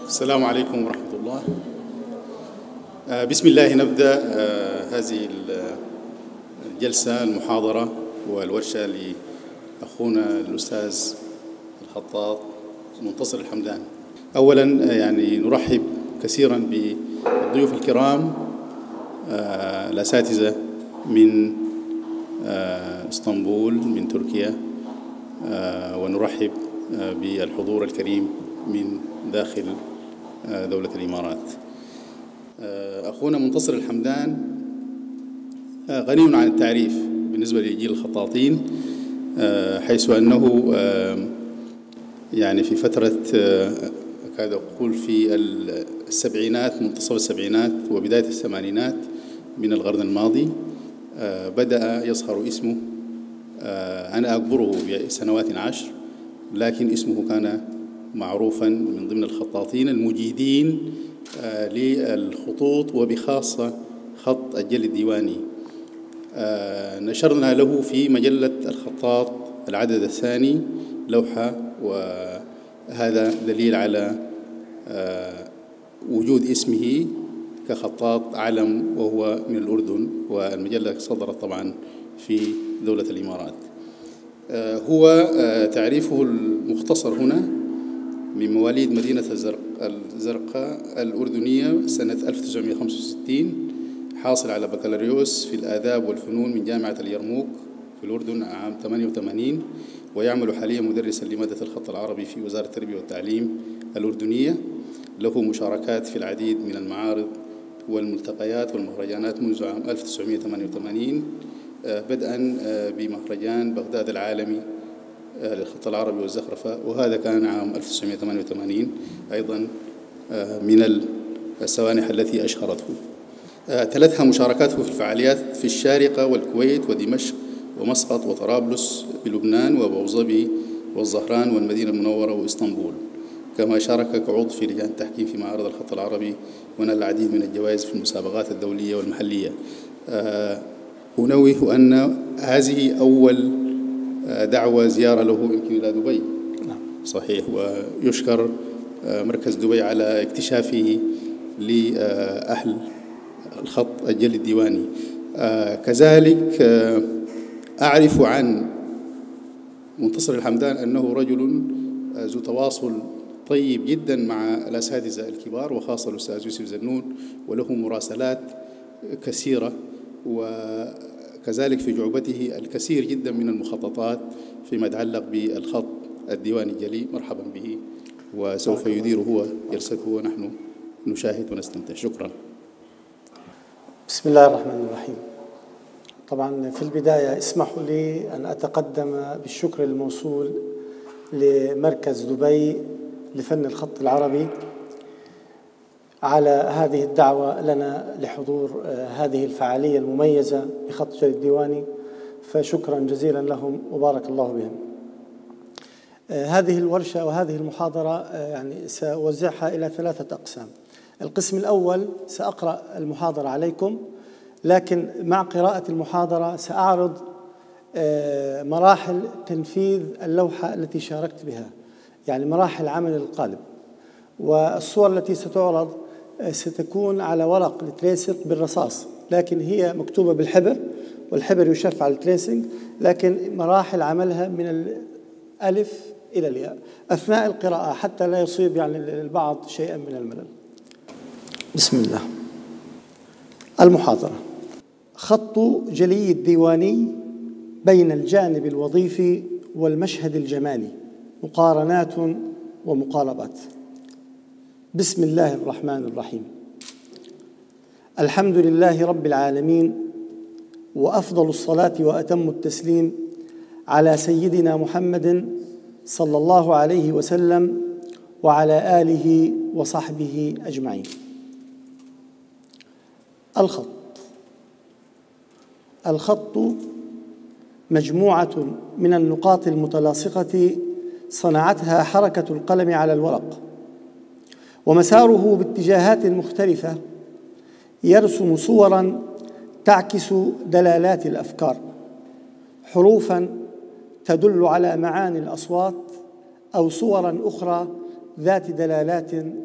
السلام عليكم ورحمة الله. بسم الله نبدأ هذه الجلسة المحاضرة والورشة لأخونا الأستاذ الخطاط منتصر الحمدان. أولا يعني نرحب كثيرا بالضيوف الكرام الأساتذة من اسطنبول من تركيا، ونرحب بالحضور الكريم من داخل دولة الإمارات. أخونا منتصر الحمدان غني عن التعريف بالنسبة لجيل الخطاطين، حيث أنه يعني في فترة أكاد أقول في السبعينات، منتصف السبعينات وبداية الثمانينات من القرن الماضي بدأ يظهر اسمه. أنا أكبره بسنوات 10، لكن اسمه كان معروفا من ضمن الخطاطين المجيدين للخطوط وبخاصة خط الجلي الديواني. نشرنا له في مجلة الخطاط العدد الثاني لوحة، وهذا دليل على وجود اسمه كخطاط علم، وهو من الأردن، والمجلة صدرت طبعا في دولة الإمارات. هو تعريفه المختصر هنا من مواليد مدينة الزرقاء الأردنية سنة 1965، حاصل على بكالوريوس في الآداب والفنون من جامعة اليرموك في الأردن عام 88، ويعمل حاليا مدرسا لمادة الخط العربي في وزارة التربية والتعليم الأردنية. له مشاركات في العديد من المعارض والملتقيات والمهرجانات منذ عام 1988، بدءا بمهرجان بغداد العالمي للخط العربي والزخرفة، وهذا كان عام 1988 أيضا من السوانح التي أشهرته. تلتها مشاركاته في الفعاليات في الشارقة والكويت ودمشق ومسقط وطرابلس بلبنان وأبوظبي والزهران والمدينة المنورة وإسطنبول، كما شارك كعضو في لجان التحكيم في معارض الخط العربي، ونال العديد من الجوائز في المسابقات الدولية والمحلية. أنوه أن هذه أول دعوة زيارة له يمكن إلى دبي. صحيح، ويشكر مركز دبي على اكتشافه لأهل الخط الجلي الديواني. كذلك أعرف عن منتصر الحمدان أنه رجل ذو تواصل طيب جدا مع الأساتذة الكبار، وخاصة الأستاذ يوسف زنون، وله مراسلات كثيرة، وكذلك في جعبته الكثير جدا من المخططات فيما يتعلق بالخط الديواني الجلي. مرحبا به، وسوف يدير هو جلسته ونحن نشاهد ونستمتع. شكرا. بسم الله الرحمن الرحيم. طبعا في البداية اسمحوا لي أن أتقدم بالشكر الموصول لمركز دبي لفن الخط العربي على هذه الدعوة لنا لحضور هذه الفعالية المميزة بخط جلي الديواني، فشكرا جزيلا لهم وبارك الله بهم. هذه الورشة وهذه المحاضرة يعني سأوزعها إلى 3 أقسام. القسم الأول سأقرأ المحاضرة عليكم، لكن مع قراءة المحاضرة سأعرض مراحل تنفيذ اللوحة التي شاركت بها، يعني مراحل عمل القالب. والصور التي ستعرض ستكون على ورق التريسنج بالرصاص، لكن هي مكتوبة بالحبر، والحبر يشف على التريسنج، لكن مراحل عملها من الألف إلى الياء أثناء القراءة حتى لا يصيب يعني البعض شيئا من الملل. بسم الله. المحاضرة: خط جلي الديواني بين الجانب الوظيفي والمشهد الجمالي، مقارنات ومقاربات. بسم الله الرحمن الرحيم. الحمد لله رب العالمين، وأفضل الصلاة وأتم التسليم على سيدنا محمد صلى الله عليه وسلم وعلى آله وصحبه أجمعين. الخط مجموعة من النقاط المتلاصقة صنعتها حركة القلم على الورق، ومساره باتجاهات مختلفة يرسم صوراً تعكس دلالات الأفكار، حروفاً تدل على معاني الأصوات، أو صوراً أخرى ذات دلالات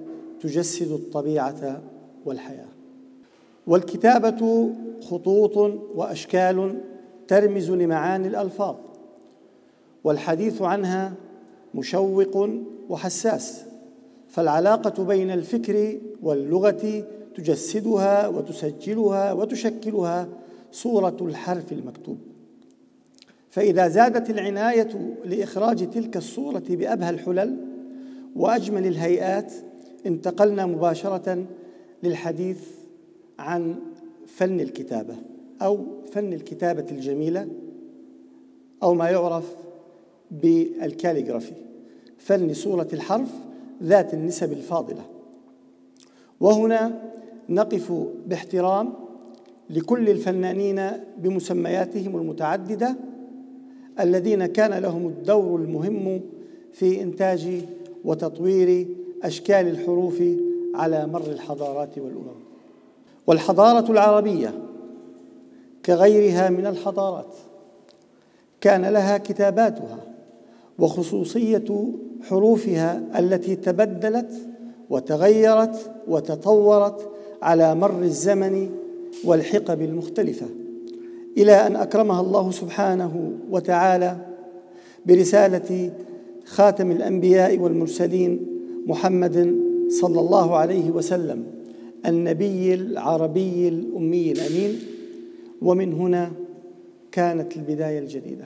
تجسد الطبيعة والحياة. والكتابة خطوط وأشكال ترمز لمعاني الألفاظ، والحديث عنها مشوق وحساس، فالعلاقة بين الفكر واللغة تجسدها وتسجلها وتشكلها صورة الحرف المكتوب. فإذا زادت العناية لإخراج تلك الصورة بأبهى الحلل وأجمل الهيئات، انتقلنا مباشرة للحديث عن فن الكتابة أو فن الكتابة الجميلة، أو ما يعرف بالكاليغرافي، فن صورة الحرف ذات النسب الفاضلة. وهنا نقف باحترام لكل الفنانين بمسمياتهم المتعددة الذين كان لهم الدور المهم في إنتاج وتطوير أشكال الحروف على مر الحضارات والأمم. والحضارة العربية كغيرها من الحضارات كان لها كتاباتها وخصوصية حروفها التي تبدلت وتغيرت وتطورت على مر الزمن والحقب المختلفة، إلى أن أكرمها الله سبحانه وتعالى برسالة خاتم الأنبياء والمرسلين محمد صلى الله عليه وسلم، النبي العربي الأمي الأمين. ومن هنا كانت البداية الجديدة.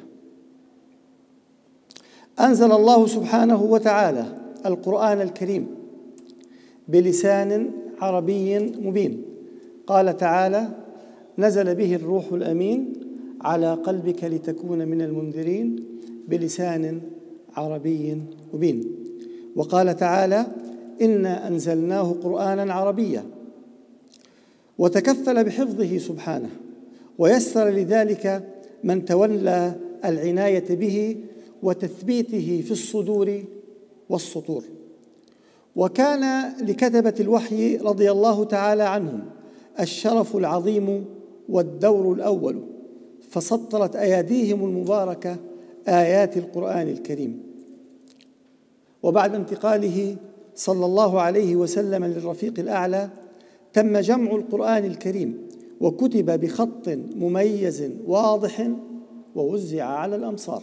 أنزل الله سبحانه وتعالى القرآن الكريم بلسان عربي مبين. قال تعالى: نزل به الروح الأمين على قلبك لتكون من المنذرين بلسان عربي مبين. وقال تعالى: إنا أنزلناه قرآنا عربيا. وتكفل بحفظه سبحانه ويسر لذلك من تولى العناية به وتثبيته في الصدور والسطور. وكان لكتبة الوحي رضي الله تعالى عنهم الشرف العظيم والدور الأول، فسطرت أياديهم المباركة آيات القرآن الكريم. وبعد انتقاله صلى الله عليه وسلم للرفيق الأعلى تم جمع القرآن الكريم وكتب بخط مميز واضح ووزع على الأمصار.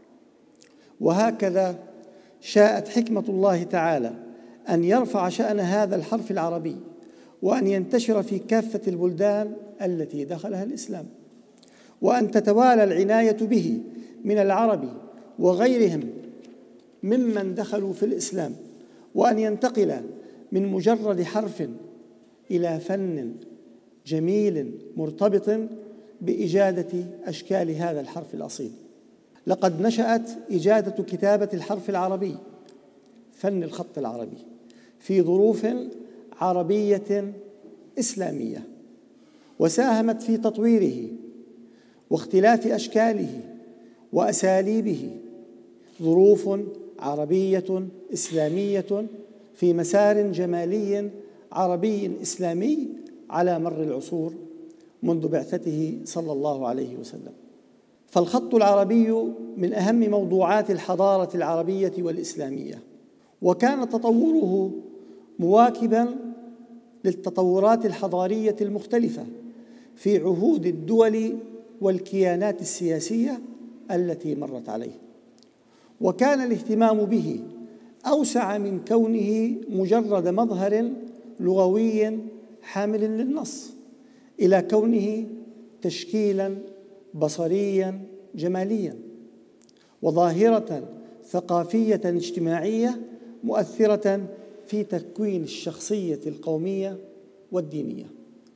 وهكذا شاءت حكمة الله تعالى أن يرفع شأن هذا الحرف العربي وأن ينتشر في كافة البلدان التي دخلها الإسلام، وأن تتوالى العناية به من العرب وغيرهم ممن دخلوا في الإسلام، وأن ينتقل من مجرد حرف إلى فن جميل مرتبط بإجادة أشكال هذا الحرف الأصيل. لقد نشأت إجادة كتابة الحرف العربي، فن الخط العربي، في ظروف عربية إسلامية، وساهمت في تطويره واختلاف أشكاله وأساليبه ظروف عربية إسلامية في مسار جمالي عربي إسلامي على مر العصور منذ بعثته صلى الله عليه وسلم. فالخط العربي من أهم موضوعات الحضارة العربية والإسلامية، وكان تطوره مواكباً للتطورات الحضارية المختلفة في عهود الدول والكيانات السياسية التي مرت عليه. وكان الاهتمام به أوسع من كونه مجرد مظهر لغوي حامل للنص، إلى كونه تشكيلاً بصرياً جمالياً وظاهرة ثقافية اجتماعية مؤثرة في تكوين الشخصية القومية والدينية.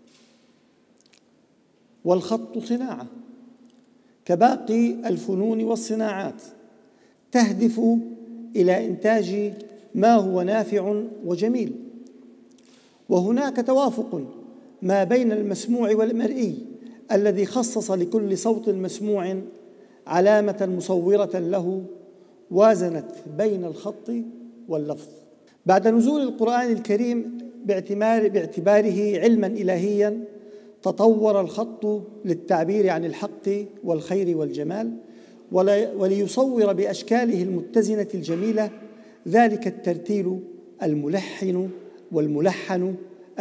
والخط صناعة كباقي الفنون والصناعات تهدف إلى إنتاج ما هو نافع وجميل، وهناك توافق ما بين المسموع والمرئي الذي خصص لكل صوت مسموع علامة مصورة له وازنت بين الخط واللفظ. بعد نزول القرآن الكريم باعتباره علماً إلهياً، تطور الخط للتعبير عن الحق والخير والجمال، وليصور بأشكاله المتزنة الجميلة ذلك الترتيل الملحن والملحن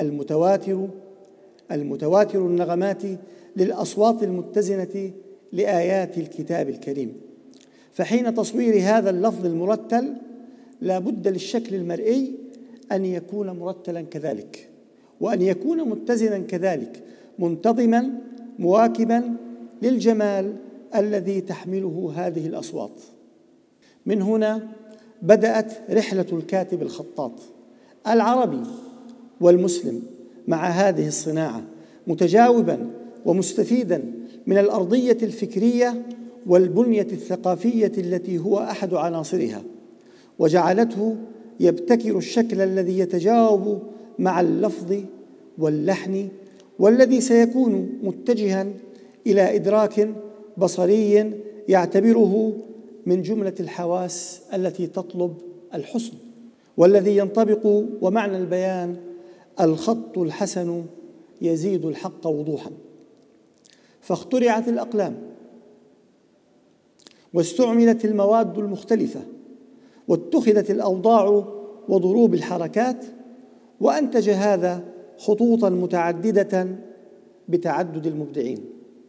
المتواتر النغمات للأصوات المتزنة لآيات الكتاب الكريم. فحين تصوير هذا اللفظ المرتل لا بد للشكل المرئي أن يكون مرتلا كذلك، وأن يكون متزنا كذلك، منتظما مواكبا للجمال الذي تحمله هذه الأصوات. من هنا بدأت رحلة الكاتب الخطاط العربي والمسلم مع هذه الصناعة، متجاوبا ومستفيدا من الأرضية الفكرية والبنية الثقافية التي هو أحد عناصرها، وجعلته يبتكر الشكل الذي يتجاوب مع اللفظ واللحن، والذي سيكون متجها إلى إدراك بصري يعتبره من جملة الحواس التي تطلب الحسن، والذي ينطبق ومعنى البيان الخط الحسن يزيد الحق وضوحا. فاخترعت الأقلام واستعملت المواد المختلفة واتخذت الأوضاع وضروب الحركات، وأنتج هذا خطوطا متعددة بتعدد المبدعين.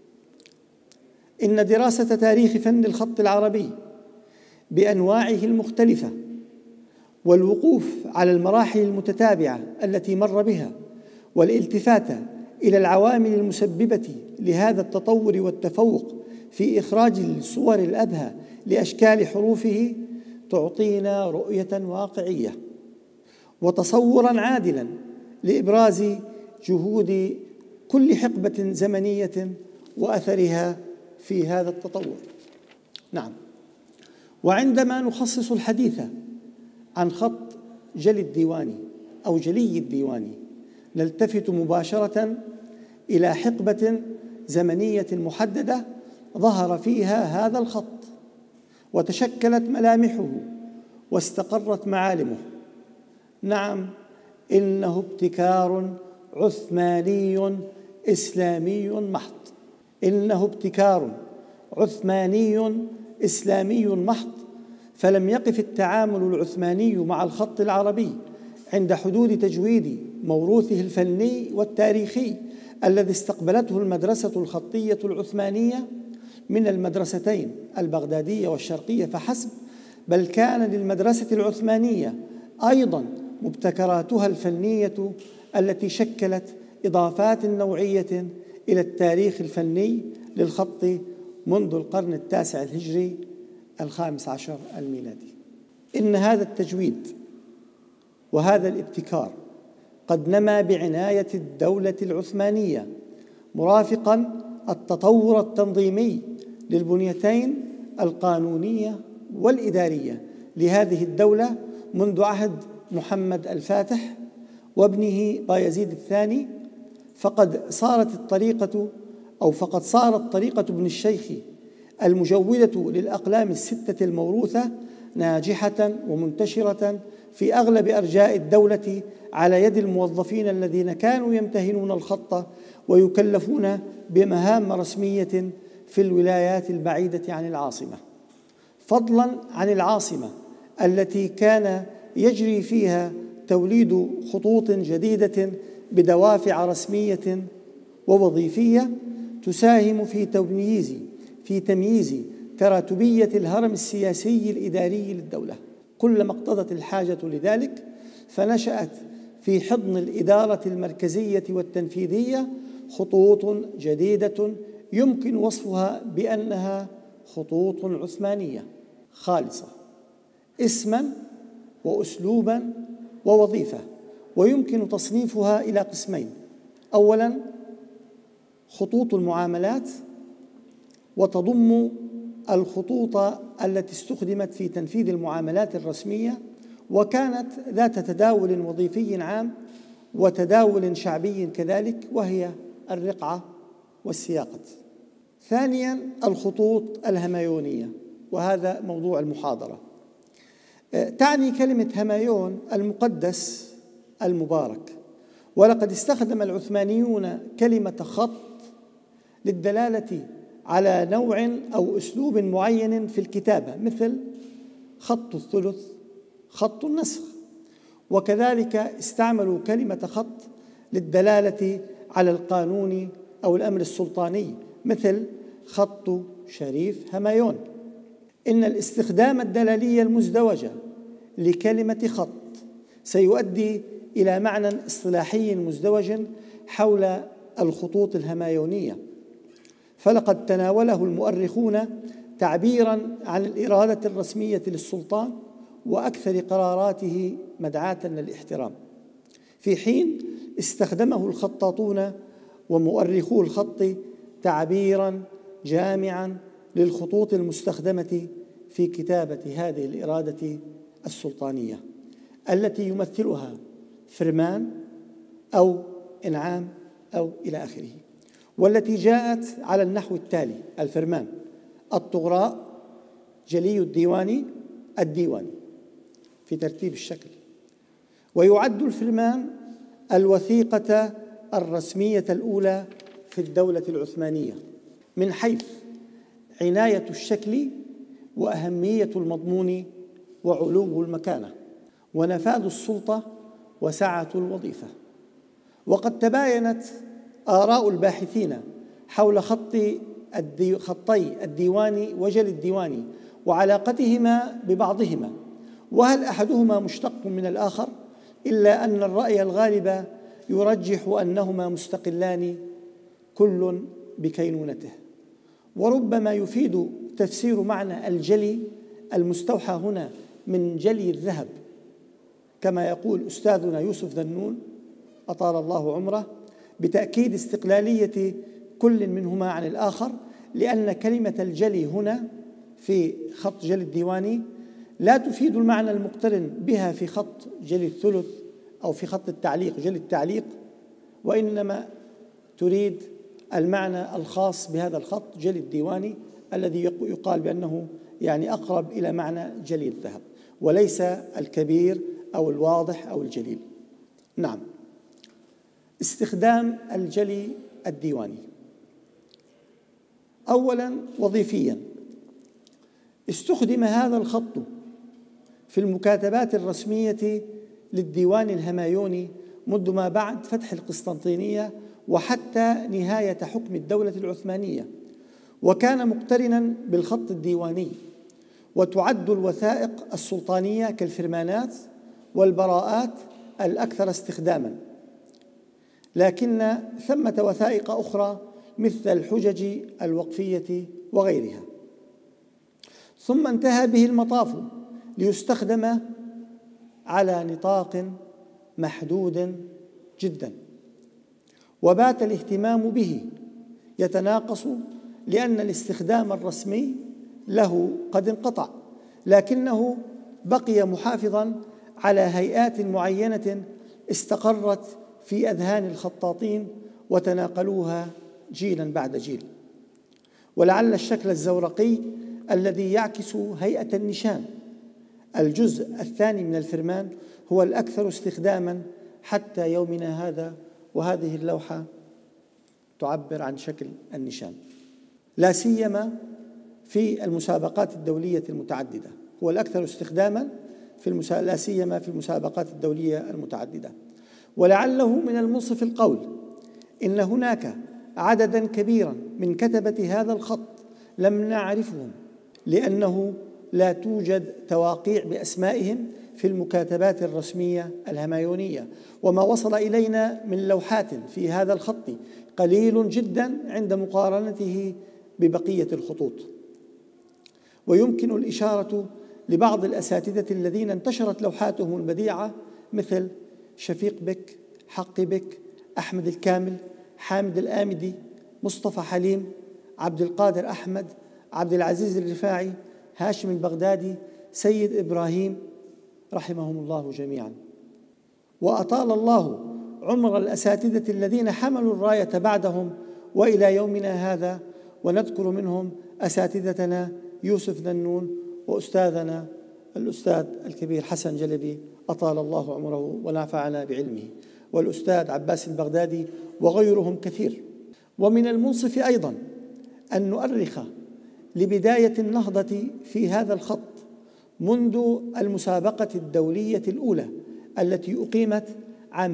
إن دراسة تاريخ فن الخط العربي بأنواعه المختلفة والوقوف على المراحل المتتابعة التي مر بها والالتفات إلى العوامل المسببة لهذا التطور والتفوق في إخراج الصور الأبهى لأشكال حروفه تعطينا رؤية واقعية وتصوراً عادلاً لإبراز جهود كل حقبة زمنية وأثرها في هذا التطور. نعم، وعندما نخصص الحديث عن خط جلي الديواني أو جلي الديواني نلتفت مباشرة إلى حقبة زمنية محددة ظهر فيها هذا الخط وتشكلت ملامحه واستقرت معالمه. نعم، إنه ابتكار عثماني إسلامي محض، إنه ابتكار عثماني إسلامي محض. فلم يقف التعامل العثماني مع الخط العربي عند حدود تجويد موروثه الفني والتاريخي الذي استقبلته المدرسة الخطية العثمانية من المدرستين البغدادية والشرقية فحسب، بل كان للمدرسة العثمانية أيضاً مبتكراتها الفنية التي شكلت إضافات نوعية إلى التاريخ الفني للخط منذ القرن التاسع الهجري 15 الميلادي. إن هذا التجويد وهذا الابتكار قد نما بعناية الدولة العثمانية، مرافقاً التطور التنظيمي للبنيتين القانونية والإدارية لهذه الدولة منذ عهد محمد الفاتح وابنه بايزيد الثاني. فقد صارت طريقة ابن الشيخ المجودة للأقلام الستة الموروثة ناجحة ومنتشرة في أغلب أرجاء الدولة على يد الموظفين الذين كانوا يمتهنون الخط ويكلفون بمهام رسمية في الولايات البعيدة عن العاصمة، فضلاً عن العاصمة التي كان يجري فيها توليد خطوط جديدة بدوافع رسمية ووظيفية تساهم في تمييز تراتبية الهرم السياسي الإداري للدولة كلما اقتضت الحاجة لذلك. فنشأت في حضن الإدارة المركزية والتنفيذية خطوط جديدة يمكن وصفها بأنها خطوط عثمانية خالصة اسماً وأسلوباً ووظيفة، ويمكن تصنيفها إلى قسمين: أولاً خطوط المعاملات، وتضم الخطوط التي استخدمت في تنفيذ المعاملات الرسمية وكانت ذات تداول وظيفي عام وتداول شعبي كذلك، وهي الرقعة والسياقة. ثانياً الخطوط الهمايونية، وهذا موضوع المحاضرة. تعني كلمة همايون المقدس المبارك، ولقد استخدم العثمانيون كلمة خط للدلالة على نوع أو أسلوب معين في الكتابة، مثل خط الثلث، خط النسخ. وكذلك استعملوا كلمة خط للدلالة على القانون أو الأمر السلطاني، مثل خط شريف همايون. إن الاستخدام الدلالي المزدوج لكلمة خط سيؤدي إلى معنى اصطلاحي مزدوج حول الخطوط الهمايونية، فلقد تناوله المؤرخون تعبيراً عن الإرادة الرسمية للسلطان وأكثر قراراته مدعاة للاحترام، في حين استخدمه الخطاطون ومؤرخو الخط تعبيراً جامعاً للخطوط المستخدمة في كتابة هذه الإرادة السلطانية التي يمثلها فرمان أو إنعام أو إلى آخره، والتي جاءت على النحو التالي: الفرمان، الطغراء، جلي الديواني، الديواني، في ترتيب الشكل. ويعد الفرمان الوثيقة الرسمية الأولى في الدولة العثمانية من حيث عناية الشكل وأهمية المضمون وعلو المكانة ونفاذ السلطة وسعة الوظيفة. وقد تباينت آراء الباحثين حول خطي الديواني وجلي الديواني وعلاقتهما ببعضهما، وهل أحدهما مشتق من الآخر، إلا أن الرأي الغالب يرجح أنهما مستقلان كل بكينونته. وربما يفيد تفسير معنى الجلي المستوحى هنا من جلي الذهب، كما يقول أستاذنا يوسف ذنون أطال الله عمره، بتأكيد استقلالية كل منهما عن الآخر، لأن كلمة الجلي هنا في خط جلي الديواني لا تفيد المعنى المقترن بها في خط جلي الثلث أو في خط التعليق جلي التعليق، وإنما تريد المعنى الخاص بهذا الخط جلي الديواني الذي يقال بأنه يعني أقرب إلى معنى جلي الذهب، وليس الكبير أو الواضح أو الجليل. نعم، استخدام الجلي الديواني. أولاً، وظيفياً، استخدم هذا الخط في المكاتبات الرسمية للديوان الهمايوني منذ ما بعد فتح القسطنطينية وحتى نهاية حكم الدولة العثمانية، وكان مقترناً بالخط الديواني، وتعد الوثائق السلطانية كالفرمانات والبراءات الأكثر استخداماً، لكن ثمة وثائق أخرى مثل الحجج الوقفية وغيرها. ثم انتهى به المطاف ليستخدم على نطاق محدود جدا، وبات الاهتمام به يتناقص لأن الاستخدام الرسمي له قد انقطع، لكنه بقي محافظا على هيئات معينة استقرت في أذهان الخطاطين وتناقلوها جيلا بعد جيل. ولعل الشكل الزورقي الذي يعكس هيئة النشان، الجزء الثاني من الفرمان، هو الأكثر استخداما حتى يومنا هذا، وهذه اللوحة تعبر عن شكل النشان، لا سيما في المسابقات الدولية المتعددة، هو الأكثر استخداما لا سيما في المسابقات الدولية المتعددة. ولعله من المنصف القول إن هناك عددا كبيرا من كتبة هذا الخط لم نعرفهم، لأنه لا توجد تواقيع بأسمائهم في المكاتبات الرسمية الهمايونية، وما وصل إلينا من لوحات في هذا الخط قليل جدا عند مقارنته ببقية الخطوط. ويمكن الإشارة لبعض الأساتذة الذين انتشرت لوحاتهم البديعة مثل شفيق بك، حقي بك، أحمد الكامل، حامد الآمدي، مصطفى حليم، عبد القادر أحمد، عبد العزيز الرفاعي، هاشم البغدادي، سيد إبراهيم، رحمهم الله جميعا. وأطال الله عمر الأساتذة الذين حملوا الراية بعدهم وإلى يومنا هذا، ونذكر منهم أساتذتنا يوسف ذنون، وأستاذنا الأستاذ الكبير حسن جلبي أطال الله عمره ونفعنا بعلمه، والأستاذ عباس البغدادي، وغيرهم كثير. ومن المنصف أيضا أن نؤرخ لبداية النهضة في هذا الخط منذ المسابقة الدولية الأولى التي أقيمت عام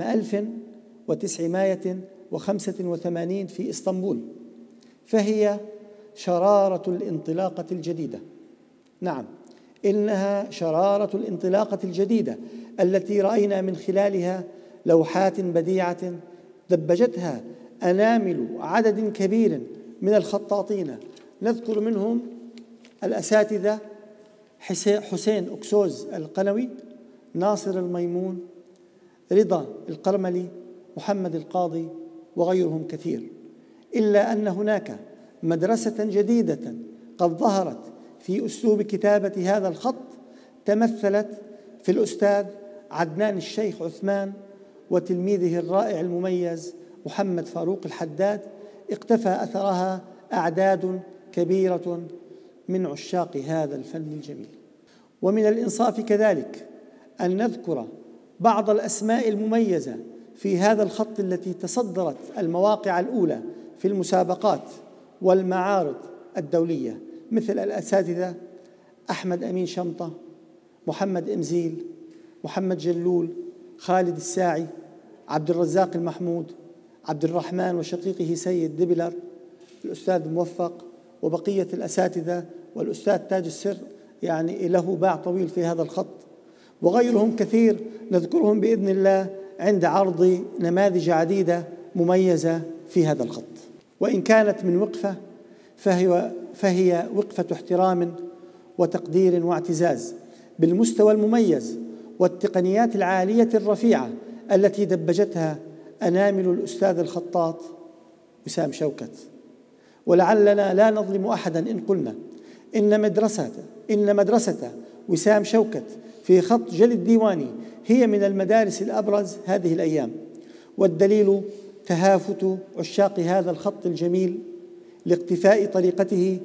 1985 في إسطنبول، فهي شرارة الانطلاقة الجديدة. نعم، إنها شرارة الانطلاقة الجديدة التي رأينا من خلالها لوحات بديعة دبجتها أنامل عدد كبير من الخطاطين، نذكر منهم الأساتذة حسين أكسوز القنوي، ناصر الميمون، رضا القرملي، محمد القاضي وغيرهم كثير. إلا أن هناك مدرسة جديدة قد ظهرت في أسلوب كتابة هذا الخط تمثلت في الأستاذ عدنان الشيخ عثمان وتلميذه الرائع المميز محمد فاروق الحداد، اقتفى أثرها أعداد كبيرة من عشاق هذا الفن الجميل. ومن الإنصاف كذلك أن نذكر بعض الأسماء المميزة في هذا الخط التي تصدرت المواقع الأولى في المسابقات والمعارض الدولية، مثل الأساتذة أحمد أمين شمطة، محمد إمزيل، محمد جلول، خالد الساعي، عبد الرزاق المحمود، عبد الرحمن وشقيقه سيد دبلر، الأستاذ موفق، وبقية الأساتذة، والأستاذ تاج السر يعني له باع طويل في هذا الخط، وغيرهم كثير نذكرهم بإذن الله عند عرض نماذج عديدة مميزة في هذا الخط. وإن كانت من وقفة فهي وقفة احترام وتقدير واعتزاز بالمستوى المميز والتقنيات العالية الرفيعة التي دبجتها أنامل الأستاذ الخطاط وسام شوكت. ولعلنا لا نظلم أحدا إن قلنا إن مدرسة وسام شوكت في خط جلي الديواني هي من المدارس الأبرز هذه الأيام، والدليل تهافت عشاق هذا الخط الجميل لاقتفاء طريقته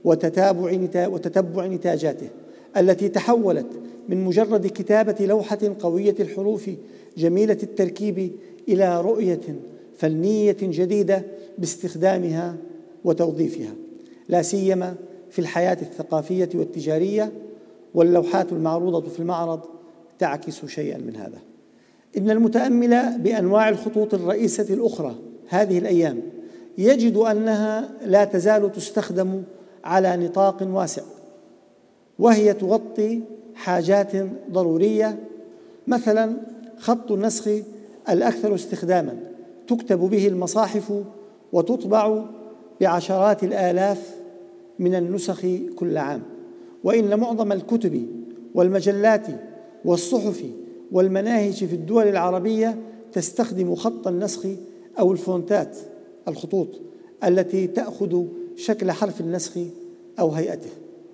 وتتبع نتاجاته التي تحولت من مجرد كتابة لوحة قوية الحروف جميلة التركيب إلى رؤية فنية جديدة باستخدامها وتوظيفها، لا سيما في الحياة الثقافية والتجارية، واللوحات المعروضة في المعرض تعكس شيئا من هذا. إن المتأمل بأنواع الخطوط الرئيسة الأخرى هذه الأيام يجد أنها لا تزال تستخدم على نطاق واسع، وهي تغطي حاجات ضرورية، مثلا خط النسخ الأكثر استخداما تكتب به المصاحف وتطبع بعشرات الآلاف من النسخ كل عام. وإن معظم الكتب والمجلات والصحف والمناهج في الدول العربية تستخدم خط النسخ أو الفونتات، الخطوط التي تأخذ شكل حرف النسخ أو هيئته.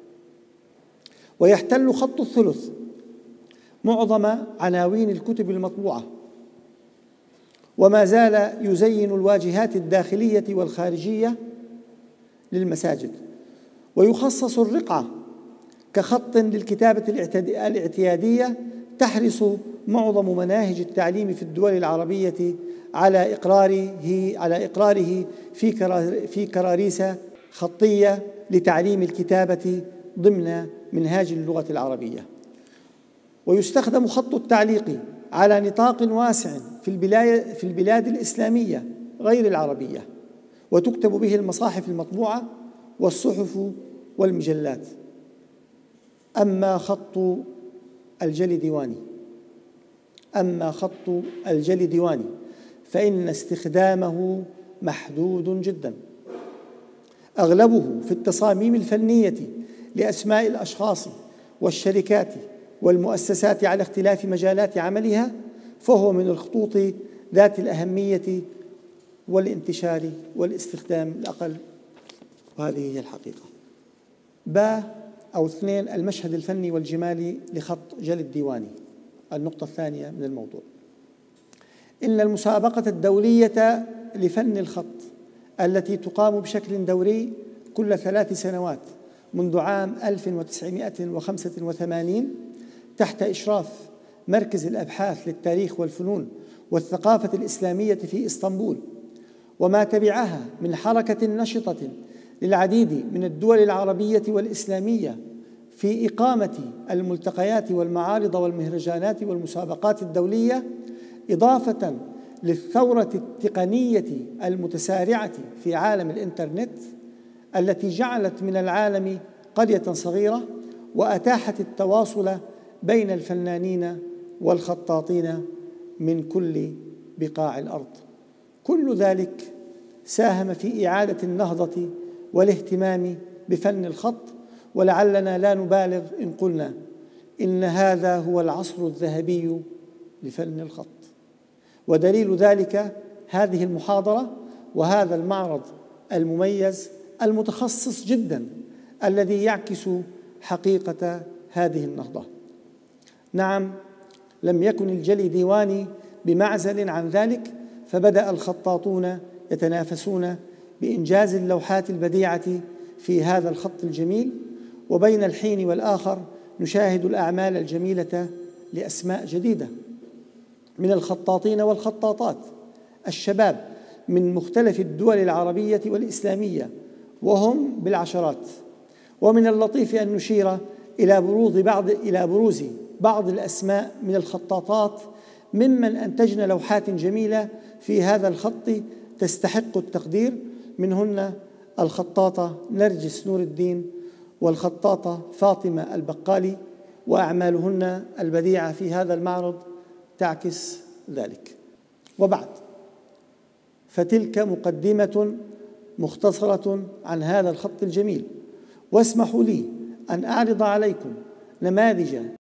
ويحتل خط الثلث معظم عناوين الكتب المطبوعة، وما زال يزين الواجهات الداخلية والخارجية للمساجد. ويخصص الرقعة كخط للكتابة الاعتيادية، تحرص معظم مناهج التعليم في الدول العربية على إقراره في كراريس خطية لتعليم الكتابة ضمن منهاج اللغة العربية. ويستخدم خط التعليق على نطاق واسع في البلاد الإسلامية غير العربية، وتكتب به المصاحف المطبوعة والصحف والمجلات. أما خط الجلي ديواني فإن استخدامه محدود جدا، أغلبه في التصاميم الفنية لأسماء الأشخاص والشركات والمؤسسات على اختلاف مجالات عملها، فهو من الخطوط ذات الأهمية والانتشار والاستخدام الأقل، وهذه هي الحقيقة. اثنين، المشهد الفني والجمالي لخط جلي الديواني. النقطة الثانية من الموضوع: إن المسابقة الدولية لفن الخط التي تقام بشكل دوري كل 3 سنوات منذ عام 1985 تحت إشراف مركز الأبحاث للتاريخ والفنون والثقافة الإسلامية في إسطنبول، وما تبعها من حركة نشطة للعديد من الدول العربية والإسلامية في إقامة الملتقيات والمعارض والمهرجانات والمسابقات الدولية، إضافة للثورة التقنية المتسارعة في عالم الإنترنت التي جعلت من العالم قرية صغيرة وأتاحت التواصل بين الفنانين والخطاطين من كل بقاع الأرض. كل ذلك ساهم في إعادة النهضة والاهتمام بفن الخط، ولعلنا لا نبالغ إن قلنا إن هذا هو العصر الذهبي لفن الخط. ودليل ذلك هذه المحاضرة وهذا المعرض المميز المتخصص جدا الذي يعكس حقيقة هذه النهضة. نعم، لم يكن الجلي ديواني بمعزل عن ذلك، فبدأ الخطاطون يتنافسون بإنجاز اللوحات البديعة في هذا الخط الجميل، وبين الحين والآخر نشاهد الأعمال الجميلة لأسماء جديدة من الخطاطين والخطاطات الشباب من مختلف الدول العربية والإسلامية، وهم بالعشرات. ومن اللطيف أن نشير إلى بروز بعض الأسماء من الخطاطات ممن أنتجن لوحات جميلة في هذا الخط تستحق التقدير، منهن الخطاطة نرجس نور الدين والخطاطة فاطمة البقالي، وأعمالهن البديعة في هذا المعرض تعكس ذلك. وبعد، فتلك مقدمة مختصرة عن هذا الخط الجميل، واسمحوا لي أن أعرض عليكم نماذج